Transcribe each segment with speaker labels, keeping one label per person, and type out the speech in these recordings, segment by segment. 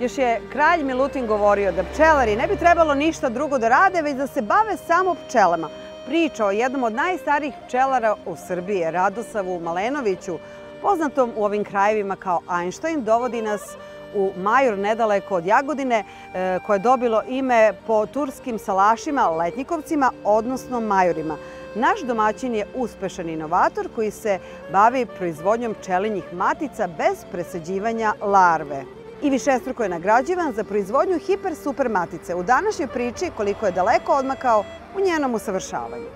Speaker 1: Još je kralj Milutin govorio da pčelari ne bi trebalo ništa drugo da rade, već da se bave samo pčelama. Priča o jednom od najstarijih pčelara u Srbiji, Radosavu Malenoviću, poznatom u ovim krajevima kao Einstein, dovodi nas u Majur nedaleko od Jagodine, koje je dobilo ime po turskim salašima, letnjikovcima, odnosno majurima. Naš domaćin je uspešan inovator koji se bavi proizvodnjom pčelinjih matica bez presađivanja larve. I višestruko je nagrađivan za proizvodnju hiper-super matice. U današnjoj priči koliko je daleko odmakao u njenom usavršavanju.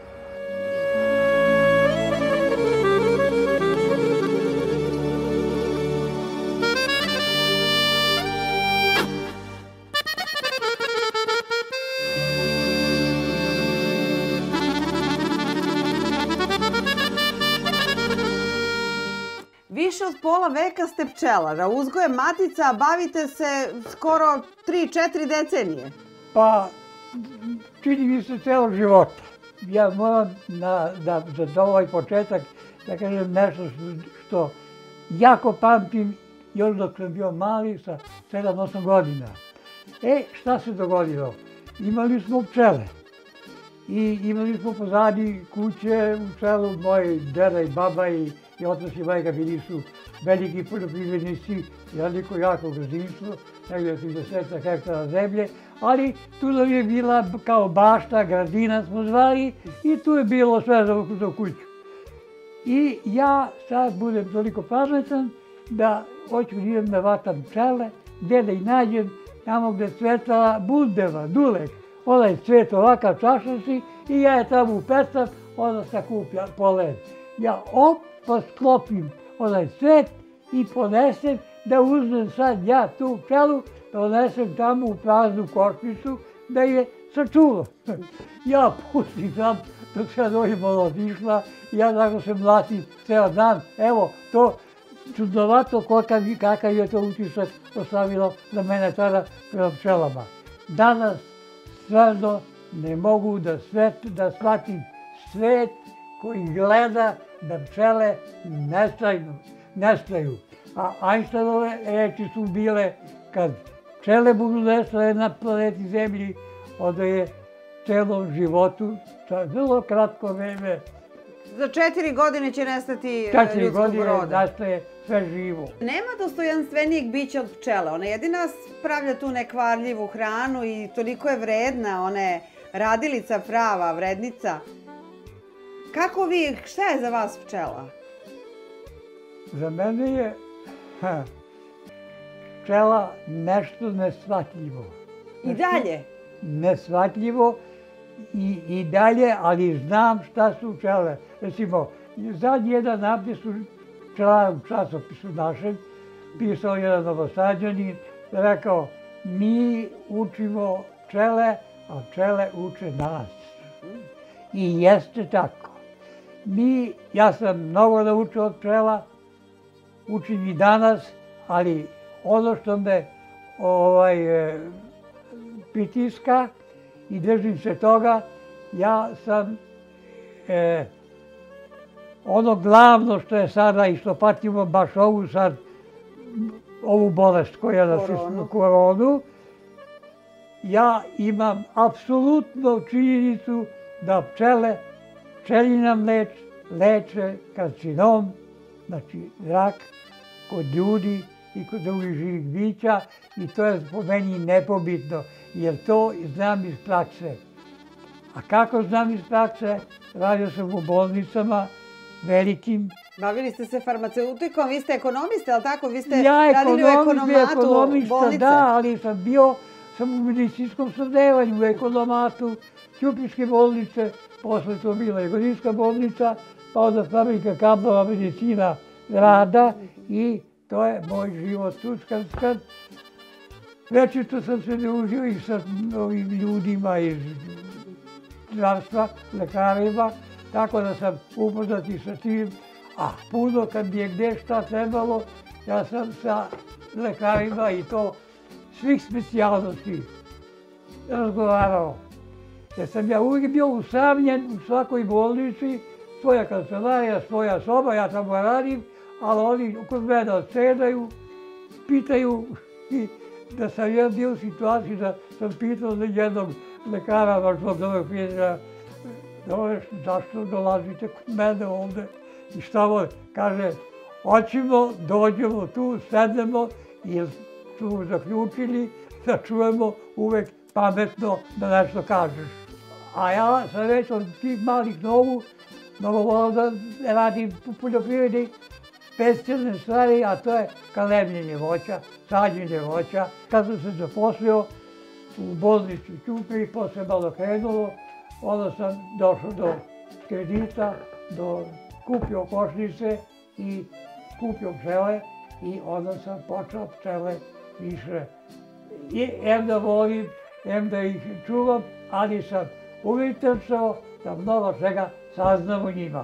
Speaker 1: Više od pola veka ste pčelara, uzgojem matica, bavite se skoro 3-4 decenije.
Speaker 2: Pa, čini mi se celog života. Ja moram za ovaj početak da kažem nešto što jako pamtim još dok sam bio mali sa 7-8 godina. Šta se dogodilo? Imali smo pčele i imali smo pozadi kuće u selu, moji deda i baba i otac i majka bili su veliki poljoprivrednici, veliko jako gazdinstvo, negdje 30 hektara zemlje, ali tu nam je bila kao bašta, gradina smo zvali i tu je bilo sve za kuću. I ja sad budem toliko pametan da hoću da idem da vatam pčele, gdje da ih nađem, tamo gdje cvetala bundeva, dulek, onaj cvet ovakav čašasti i ja je tamo upecam, onda sakuplja polen. Ja pa sklopim onaj cvet i ponesem da uzmem sad ja tu pčelu, da ponesem tamo u praznu košnicu da je sačuvam. Ja pustim sam dok se dojima otišla i ja tako se mlatim ceo dan. Evo, to čudnovato kakav je to utisak ostavilo na mene tada prema pčelama. Danas stvarno ne mogu da shvatim svet koji gleda da pčele nestaju. A Einsteinove reči su bile kad pčele budu nestale na planeti Zemlji, onda je celom životu, za vrlo kratko vreme,
Speaker 1: za 4 godine će nestati
Speaker 2: 4
Speaker 1: ljudskog
Speaker 2: godine
Speaker 1: roda.
Speaker 2: nastaje sve živo.
Speaker 1: Nema dostojanstvenijeg bića od pčele. Ona jedina pravlja tu nekvarljivu hranu i toliko je vredna, ona je radilica prava, vrednica. Kako vi, šta je za vas pčela?
Speaker 2: Za mene je pčela nešto neshvatljivo.
Speaker 1: I dalje?
Speaker 2: Neshvatljivo i dalje, ali znam šta su pčele. Recimo, zadnji jedan napis u pčelarom časopisu našem, pisao jedan Novosađanin, rekao, mi učimo pčele, a pčele uče nas. I jeste tako. Ja sam mnogo naučio od pčela, učim i danas, ali ono što me pritiska i držim se toga, ja sam ono glavno što je sada i što patimo baš ovu bolest koja nas koronu, ja imam apsolutno činjenicu da pčelinja mleč leče karcinom, znači rak, kod ljudi i kod drugih živih bića i to je po meni nepobitno, jer to znam iz prakse. A kako znam iz prakse? Radio sam u bolnicama, velikim.
Speaker 1: Bavili ste se farmaceutikom, vi ste ekonomiste, ali tako? Vi ste radili u ekonomatu bolnice.
Speaker 2: Da, ali sam u medicinskom snabdevanju, u ekonomatu, Ćupiške bolnice, posle to bila Jagodinska bolnica, pa onda fabrika kablova medicina rada i to je moj život tučkanskan. Večito sam se družio i sa ovim ljudima iz zdravstva, lekarima, tako da sam upoznat i sa tim, a puno kad mi je gde šta trebalo, ja sam sa lekarima i to svih specijalnosti razgovarao. Jer sam ja uvijek bio usamljen u svakoj bolnici, svoja kancelarija, svoja soba, ja tamo radim, ali oni kod mene odsedaju, pitaju i da sam ja bio u situaciji da sam pitao jednog lekara, vašnog novog prijatelja, zašto dolazite kod mene ovde i šta vole? Kaže, hoćemo, dođemo tu, sednemo, jer su zaključili da čujemo uvek pametno da nešto kažeš. A ja sam već od tih malih nogu mnogo volao da radim u poljoprivredi specijalne stvari, a to je kalemljenje voća, sađenje voća. Kad sam se zaposlio u bolnici u Ćupriji, posle malo krenulo, onda sam došao do kredita, kupio košnice i kupio pčele i onda sam počeo pčele više. Em da volim, em da ih čuvam, ali sam uvijek trčao da mnogo čega saznam o njima.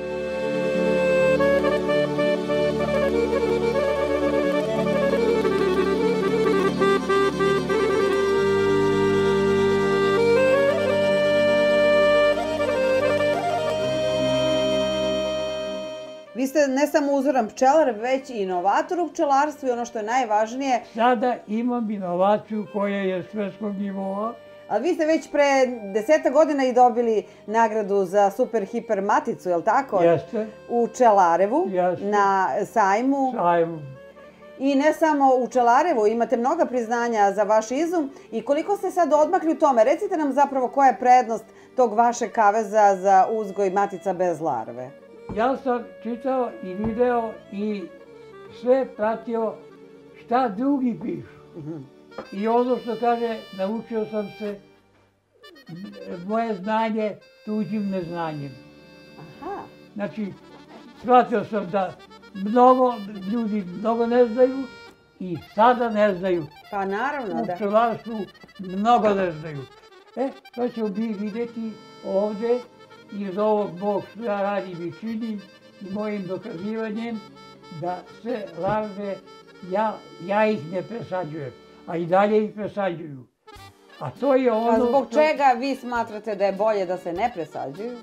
Speaker 1: Vi ste ne samo uzoran pčelar, već i inovator u pčelarstvu i ono što je najvažnije.
Speaker 2: Sada imam inovaciju koja je svetskog nivoa.
Speaker 1: Ali vi ste već pre 10 godina i dobili nagradu za super hiper maticu, je li tako?
Speaker 2: Jeste.
Speaker 1: U Čelarevu, na sajmu. I ne samo u Čelarevu, imate mnoga priznanja za vaš izum. I koliko ste sad odmakli u tome? Recite nam zapravo koja je prednost tog vašeg kaveza za uzgoj matica bez larve.
Speaker 2: Ja sam čitao i video i sve pratio šta drugi pišu. I ono što kaže, naučio sam se moje znanje tuđim neznanjem. Znači, shvatio sam da mnogo ljudi mnogo ne znaju i sada ne znaju.
Speaker 1: Pa naravno, da.
Speaker 2: U pčelarstvu mnogo ne znaju. To ćemo mi vidjeti ovde iz ovog mog što ja radim i činim i mojim dokazivanjem da sve larve, ja ih ne presađujem, a i dalje ih presađuju. A to je ono...
Speaker 1: A zbog čega vi smatrate da je bolje da se ne presađuju?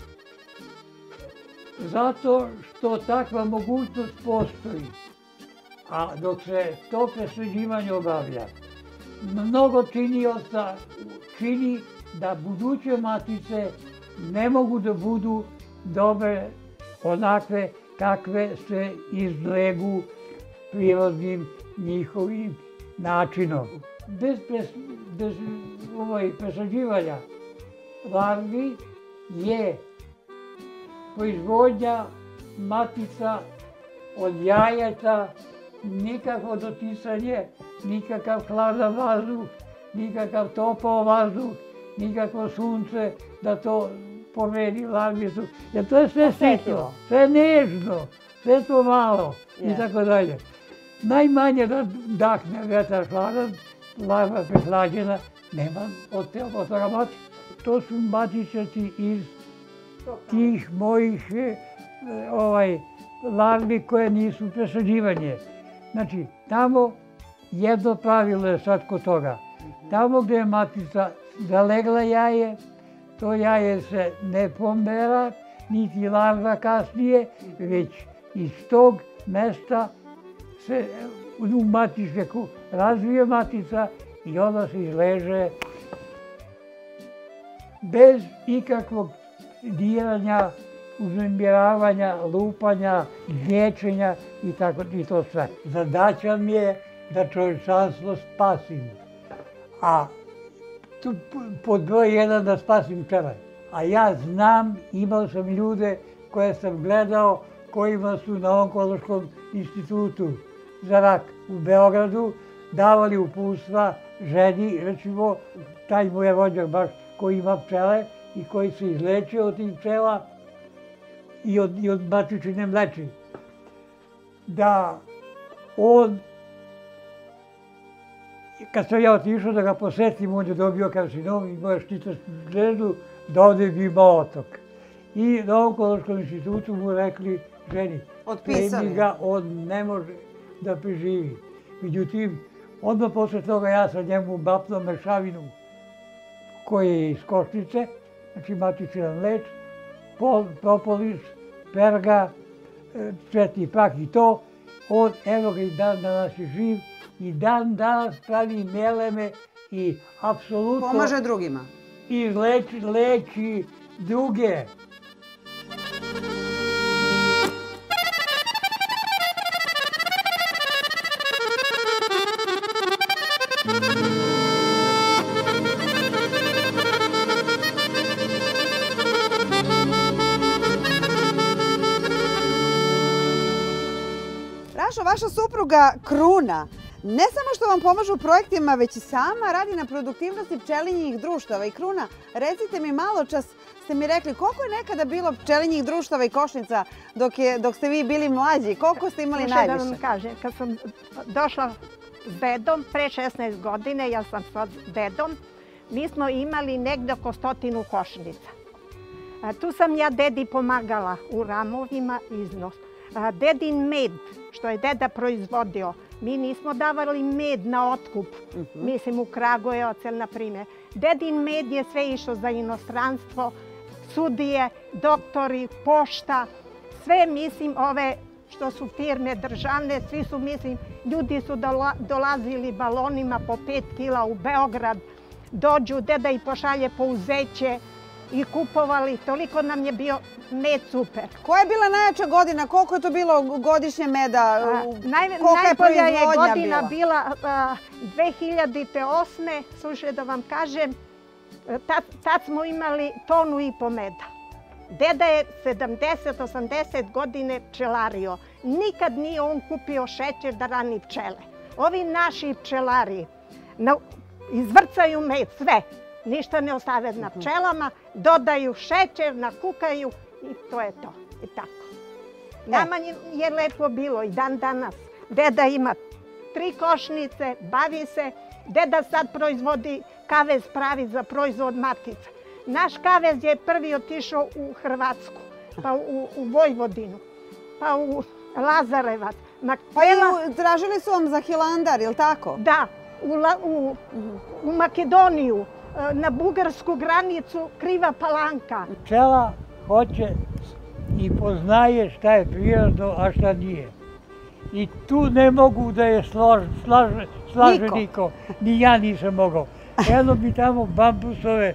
Speaker 2: Zato što takva mogućnost postoji. A dok se to presađivanje obavlja, mnogo činioca čini da buduće matice ne mogu da budu dobre onakve kakve se izlegu prirodnim njihovim načinom. Bez presađivanja larvi je proizvodnja matica od jajeta, nikakvo doticanje, nikakav hladan vazduh, nikakav topao vazduh, nikakvo sunce da to pomeri larvicu. Jer to je sve sitno, sve nežno, sve to malo i tako dalje. Najmanje da dahne vetar hladan, larva prehlađena, nema od toga matica. To su matičaci iz tih mojih larvi koje nisu presađivanje. Znači, tamo jedno pravilo je sad kod toga. Tamo gdje je matica zalegla jaje, to jaje se ne pomera, niti larva kasnije, već iz tog mesta se u matičeku razvije matica i ona se izleže bez ikakvog diranja, uznemiravanja, lupanja, gnječenja i to sve. Zadaća mi je da čovječanstvo spasim. A tu pod broj 1 da spasim pčele. A ja znam, imao sam ljude koje sam gledao, kojima su na Onkološkom institutu za rak u Beogradu davali uputstva ženi, recimo taj moj rođak baš koji ima pčele i koji se izlečio od tih pčela i od matičine mleči. Da on, kad sam ja otišao da ga posetim, on je dobio karcinom, imao je štitastu žledu, da ovdje bi imao otok. I na Onkološkom institutu mu rekli ženi, primi ga, on ne može da preživi. Međutim, odmah posle toga ja sam njemu bapnuo mešavinu koja je iz košnice, znači matičina mleč, propolis, perga, cvetni prah i to. On, evo ga i dan danas je živ, i dan danas pravi meleme i apsolutno...
Speaker 1: Pomaže drugima.
Speaker 2: I leči druge.
Speaker 1: Rašo, vaša supruga Kruna, ne samo što vam pomaže u projektima, već i sama radi na produktivnosti pčelinjih društava. I Kruna, recite mi, malo čas ste mi rekli koliko je nekada bilo pčelinjih društava i košnica dok ste vi bili mlađi, koliko ste imali najviše?
Speaker 3: Da vam kažem, kad sam došla s dedom, pre 16 godine, ja sam sad s dedom, mi smo imali negde oko 100 košnica. Tu sam ja dedi pomagala u ramovima iznos. Dedin med, što je deda proizvodio, mi nismo davali med na otkup, mislim u Kragujevac, na primjer. Dedin med je sve išao za inostranstvo, sudije, doktori, pošta, sve, mislim, ove što su firme državne, svi su, mislim, ljudi su dolazili balonima po 5 kila u Beograd, dođu, deda i pošalje pouzeće i kupovali, toliko nam je bio med super.
Speaker 1: Koja je bila najjača godina? Koliko je to bilo godišnje meda?
Speaker 3: Najbolja je godina bila 2008. Slušaj da vam kažem, tad smo imali 1,5 tonu meda. Deda je 70-80 godine pčelario. Nikad nije on kupio šećer da rani pčele. Ovi naši pčelari izvrcaju med, sve. Ništa ne ostave na pčelama, dodaju šećer, nakukaju i to je to. I tako. Nama je lepo bilo i dan danas. Deda ima 3 košnice, bavi se. Deda sad proizvodi kavez, pravi za proizvod matica. Naš kavez je prvi otišao u Hrvatsku, pa u Vojvodinu, pa u Lazarevac.
Speaker 1: Pa i tražili su vam za Hilandar, je li tako?
Speaker 3: Da, u Makedoniju, na bugarsku granicu, Kriva Palanka.
Speaker 2: Pčela hoće i poznaje šta je prirodno, a šta nije. I tu ne mogu da je slaže niko. Ni ja nisam mogao. Eno mi tamo bambusove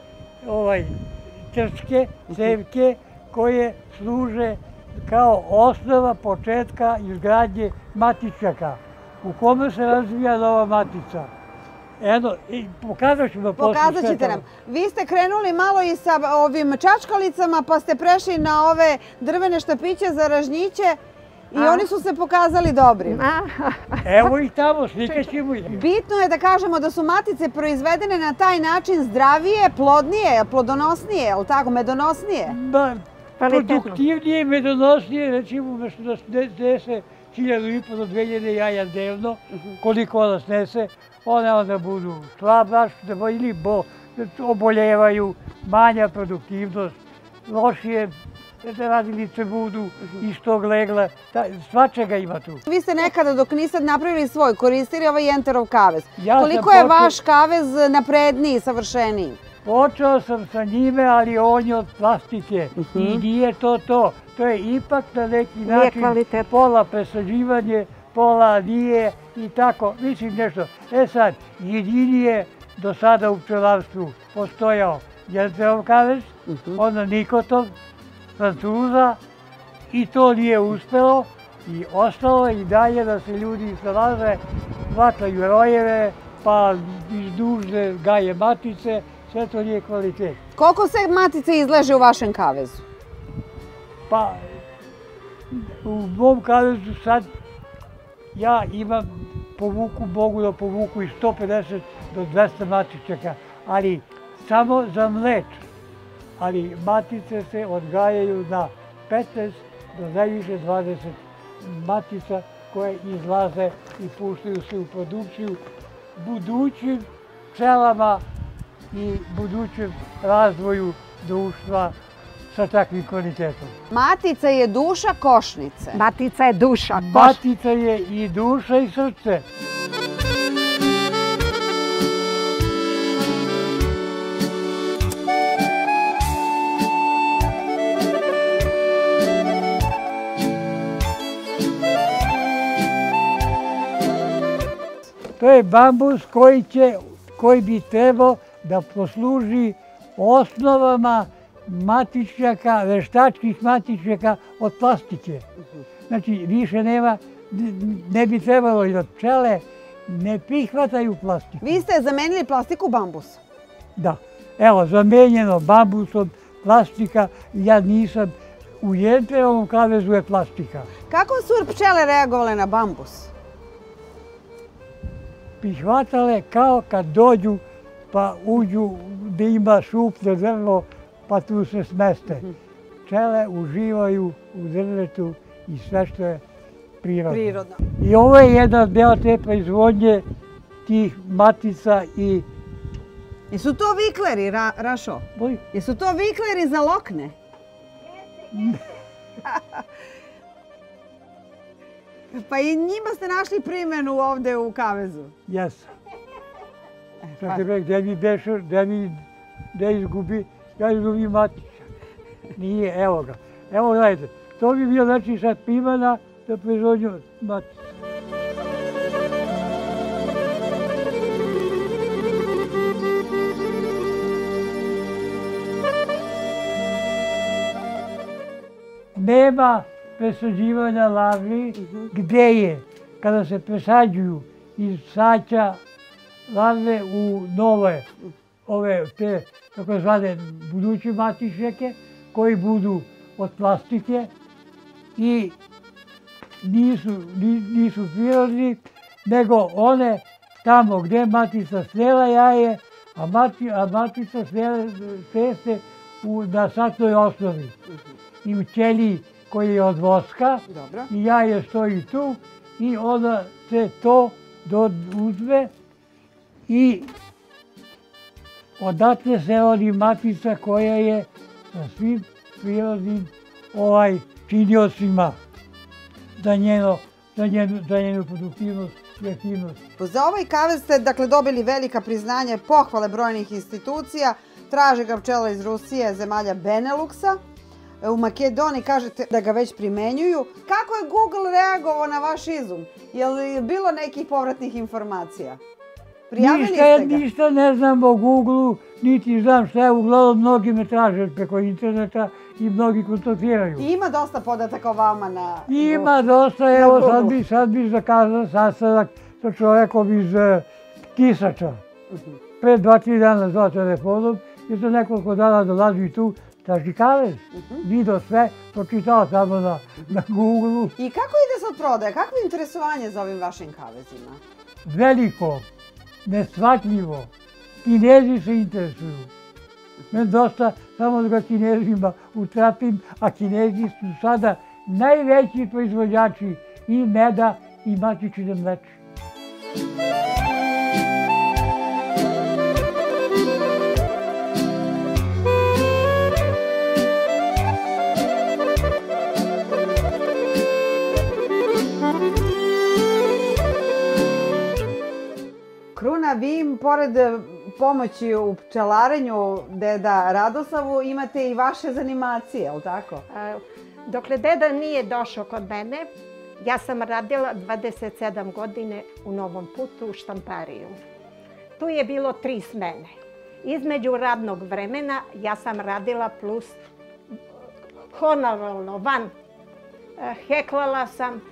Speaker 2: trske, cevke, koje služe kao osnova početka izgradnje matičaka, u kome se razvija nova matica. Eno, pokazat ću vam posle.
Speaker 1: Pokazat ćete nam. Vi ste krenuli malo i sa ovim čačkalicama, pa ste prešli na ove drvene štapiće za ražnjiće i oni su se pokazali dobrim.
Speaker 2: Evo ih tamo, slikat ćemo ih.
Speaker 1: Bitno je da kažemo da su matice proizvedene na taj način zdravije, plodnije, plodonosnije, je li tako, medonosnije?
Speaker 2: Produktivnije, medonosnije, recimo umesto da snese 1.500 do 2.000 jaja dnevno, koliko ona snese, one onda budu slabašne ili oboljevaju, manja produktivnost, lošije radilice budu iz tog legla, svačega ima tu.
Speaker 1: Vi ste nekada dok niste napravili svoj koristili ovaj Enterov kavez. Koliko je vaš kavez napredniji, savršeniji?
Speaker 2: Počeo sam sa njime, ali on je od plastike i nije to to. To je ipak na neki način pola presađivanje, pola nije i tako, mislim nešto. E sad, jedini je do sada u pčelarstvu postojao Enterov kavez, onda Nikotov, Francuza, i to nije uspelo i ostalo je i dalje da se ljudi snalaze, hvataju rojeve, pa iz dužne gaje matice, sve to nije kvalitet.
Speaker 1: Koliko se matice izleže u vašem kavezu?
Speaker 2: Pa, u mom kavezu sad ja imam, mogu da povuku i 150 do 200 matičaka, ali samo za mleč. Ali matice se odgajaju na 15 do najviše 20 matica koje izlaze i puštaju se u produkciju budućim pčelama i budućem razvoju društva sa takvim kvalitetom.
Speaker 1: Matica je duša košnice.
Speaker 3: Matica je duša.
Speaker 2: Matica je i duša i srce. To je bambus koji bi trebao da posluži osnovama matičnjaka, veštačkih matičnjaka od plastike. Znači, više nema, ne bi trebalo i da pčele ne prihvataju plastiku.
Speaker 1: Vi ste zamenili plastiku bambusom.
Speaker 2: Da. Evo, zamenjeno bambusom, plastika, ja nisam, u Jenčevom kavezu je plastika.
Speaker 1: Kako su pčele reagovale na bambus?
Speaker 2: Prihvatale kao kad dođu pa uđu gde ima šuplje drvo pa tu se smeste. Pčele uživaju u drvetu i sve što je prirodno. I ovo je jedan deo te proizvodnje tih matica i...
Speaker 1: Jesu to vikleri, Rašo?
Speaker 2: Boj?
Speaker 1: Jesu to vikleri za lokne? Pa i njima ste našli primjenu ovde u kavezu.
Speaker 2: Jesam. Sad te rekao, gde mi beše, gde izgubi, ja izgubim matiča. Nije, evo ga. Evo gledajte, to bi bio znači sad primjena za proizvodnju matica. Nema presađivanja larvi gde je, kada se presađuju iz saća larve u nove, ove te tako zvane buduće matičnjake koji budu od plastike i nisu prirodni, nego one tamo gde matica snela jaje, a matica seste na satnoj osnovi. I u ćeliji koji je od voska i jaje stoji tu i onda se to uzme i odatle se rodi matica koja je sa svim prirodnim činiocima za njenu produktivnost i aktivnost.
Speaker 1: Za ovaj kavez ste dobili velika priznanja i pohvale brojnih institucija. Traže ga pčela iz Rusije, zemalja Beneluksa. U Makedoniji kažete da ga već primenjuju. Kako je Google reagovao na vaš izum? Je li bilo nekih povratnih informacija? Prijavili ste ga?
Speaker 2: Ništa ne znam o Google-u, niti znam šta je. Uglavnom, mnogi me traže preko interneta i mnogi kontaktiraju.
Speaker 1: I ima dosta podataka o vama na Google?
Speaker 2: Ima dosta, evo sad bi zakazao sastanak sa čovekom iz Kisača. Pre 2-3 dana zvao telefonom i za nekoliko dana dolazi tu. Traži kavez, vidio sve, pročitao samo na Google-u.
Speaker 1: I kako ide sad prodaja? Kakvo je interesovanje za ovim vašim kavezima?
Speaker 2: Veliko, neshvatljivo. Kinezi se interesuju. Meni dosta samo da ga Kinezima utrapim, a Kinezi su sada najveći proizvođači i meda i mačičine mleče.
Speaker 1: Kruna, vi pored pomoći u pčelarenju deda Radoslavu imate i vaše zanimacije, je li tako?
Speaker 3: Dokle deda nije došao kod mene, ja sam radila 27 godine u Novom Putu u štampariju. Tu je bilo 3 smene. Između radnog vremena ja sam radila plus honorarno van. Heklala sam,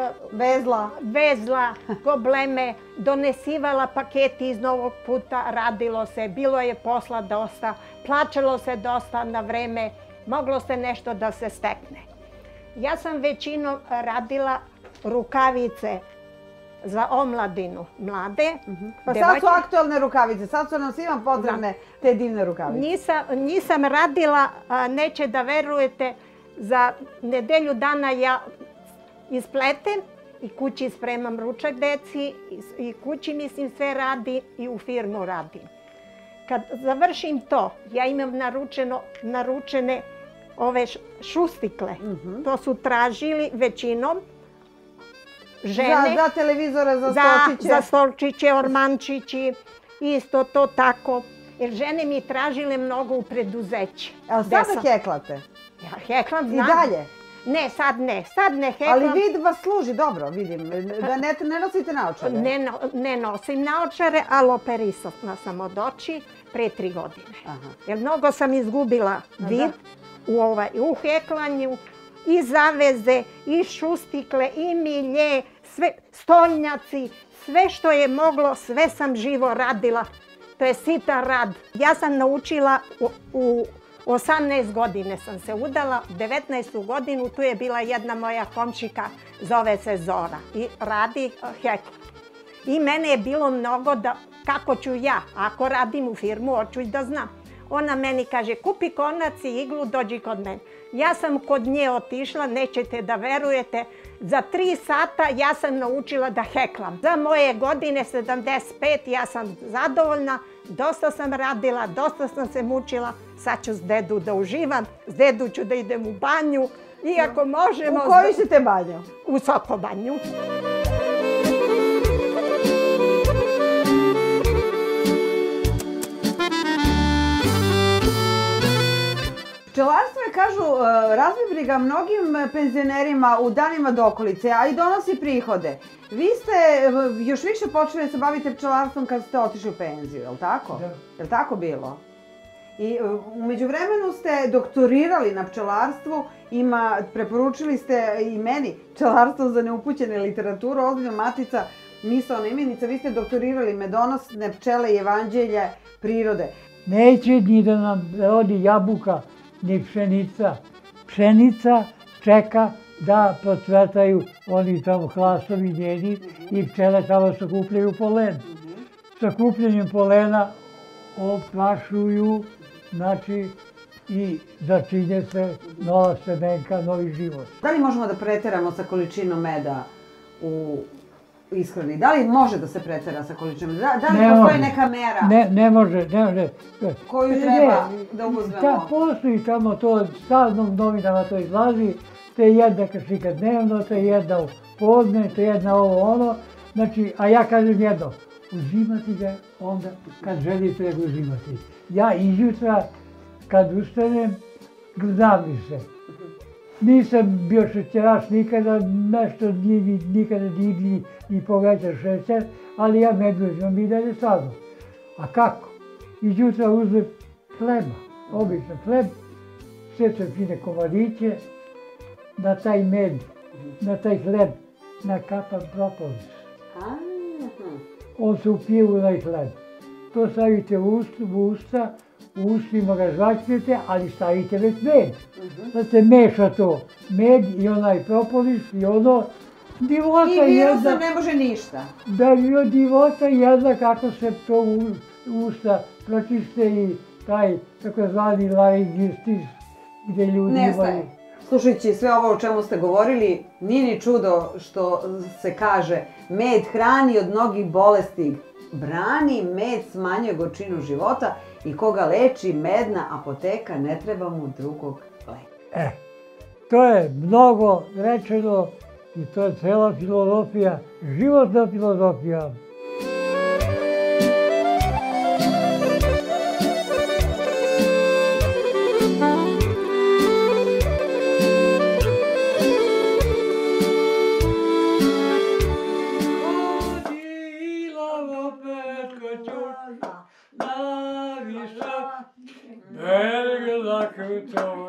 Speaker 3: vezla gobleme, donesivala paketi iz Novog Puta, radilo se, bilo je posla dosta, plaćalo se dosta na vreme, moglo se nešto da se stekne. Ja sam većinom radila rukavice za omladinu, mlade.
Speaker 1: Pa sad su aktualne rukavice, sad su nam svima potrebne te divne rukavice.
Speaker 3: Nisam radila, neće da verujete, za nedelju dana ja ispletem i kući spremam ručak deci i kući mislim sve radi i u firmu radim. Kad završim to, ja imam naručene ove šustikle. To su tražili većinom žene.
Speaker 1: Za televizore, za stolčiće?
Speaker 3: Za stolčiće, ormančići, isto to tako. Jer žene mi tražile mnogo u preduzeće.
Speaker 1: Evo sada heklate?
Speaker 3: Ja heklam, znam.
Speaker 1: I dalje?
Speaker 3: Ne, sad ne heklam.
Speaker 1: Ali vid vas služi dobro, vidim, da ne nosite naočare.
Speaker 3: Ne nosim naočare, ali operisana sam od oči pre 3 godine. Jer mnogo sam izgubila vid u heklanju, i zaveze, i šustikle, i milje, stolnjaci, sve što je moglo, sve sam živo radila. To je sitan rad. Ja sam naučila u 18 godine sam se udala, 19. godinu tu je bila jedna moja komšika, zove se Zora i radi hekla. I mene je bilo mnogo da, kako ću ja, ako radim u firmu, hoću da znam. Ona meni kaže, kupi konac i iglu, dođi kod mene. Ja sam kod nje otišla, nećete da verujete, za 3 sata ja sam naučila da heklam. Za moje godine, 75, ja sam zadovoljna, dosta sam radila, dosta sam se mučila. Sad ću s dedu da uživam, s dedu ću da idem u banju, iako možemo...
Speaker 1: U koju ćete banju?
Speaker 3: U Sokobanju.
Speaker 1: Pčelarstvo je, kažu, razbibriga mnogim penzionerima u danima dokolice, a i donosi prihode. Vi ste još više počeli da se bavite pčelarstvom kad ste otišli u penziju, je li tako?
Speaker 2: Da.
Speaker 1: Je li tako bilo? I umeđu vremenu ste doktorirali na pčelarstvu, preporučili ste i meni pčelarstvo za neupućene literaturu, ozbiljna matica, misaona imenica, vi ste doktorirali medonosne pčele i evanđelje prirode.
Speaker 2: Neće ni da nam rodi jabuka, ni pšenica. Pšenica čeka da procvetaju oni tamo hlastovi njeni i pčele tamo sakupljaju polen. Sakupljanjem polena oprašuju, znači, i začinje se nova semenka, novi život.
Speaker 1: Da li možemo da preteramo sa količinom meda u ishrani? Da li može da se pretera sa količinom meda? Da li postoji neka mera?
Speaker 2: Ne može.
Speaker 1: Koju treba da uzmemo?
Speaker 2: Postoji tamo to, stalno u novinama to izlazi, to je jedna kašika dnevno, to je jedna u podne, to je jedna ovo ono. Znači, a ja kažem jedno, uzimati ga onda kad želite ga uzimati. Ja izjutra kad ustanem, znam mi se. Nisam bio šećeraš nikada, nešto nikada nije ni povećan šećer, ali ja med uzimam i dalje sadno. A kako? Izjutra uzmem hleba, običan hleb, sečem fine komadiće, na taj med, na taj hleb nakapam propolis. On se upije u onaj hleb. To stavite u usta, u ustima ga žvačnete, ali stavite već med. Da se meša to, med i onaj propolis i ono, divota jedna...
Speaker 1: I virusom ne može ništa.
Speaker 2: Da, divota jedna kako se to usta pročiste i taj takozvani laringistis gdje ljudi imaju...
Speaker 1: Nestaje. Slušajući sve ovo o čemu ste govorili, nije ni čudo što se kaže med hrani od mnogih bolesti, brani, med smanjuje gorčinu života i koga leči medna apoteka, ne treba mu drugog leka.
Speaker 2: To je mnogo rečeno i to je cela filozofija, životna filozofija. Berg